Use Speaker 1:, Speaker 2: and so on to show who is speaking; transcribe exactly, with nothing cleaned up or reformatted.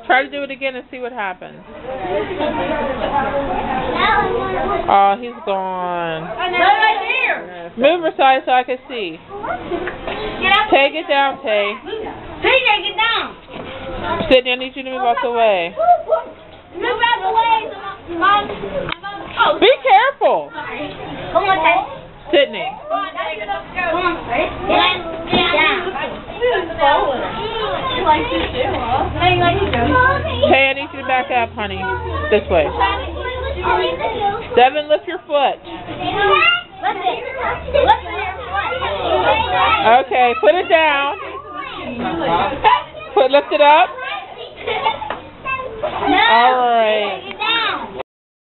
Speaker 1: Try to do it again and see what happens. Oh, he's gone.
Speaker 2: Right there.
Speaker 1: Move her side so I can see. Tay, get down, Tay.
Speaker 2: Tay, get down.
Speaker 1: Sydney, I need you to move out the way.
Speaker 2: Move out the way. Mom. Oh.
Speaker 1: Be careful.
Speaker 2: Come on, Tay.
Speaker 1: Sydney.
Speaker 2: Come on, Tay.
Speaker 1: Tay, I need you to back up, honey. This way. Devin, lift your foot. Okay, put it down. Put, lift it up. All right.